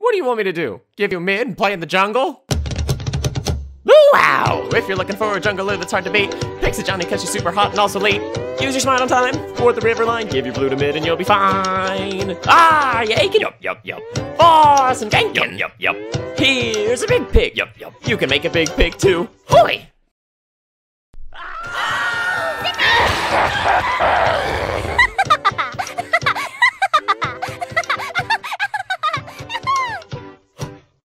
What do you want me to do? Give you mid and play in the jungle? Wow! If you're looking for a jungler that's hard to beat, pick Sejuani cause she's super hot and also late. Use your smite on time, board the river line, give your blue to mid and you'll be fine. Ah, you aching? Yup. For some ganking? Yup. Here's a big pig. Yup. You can make a big pig too. Holy!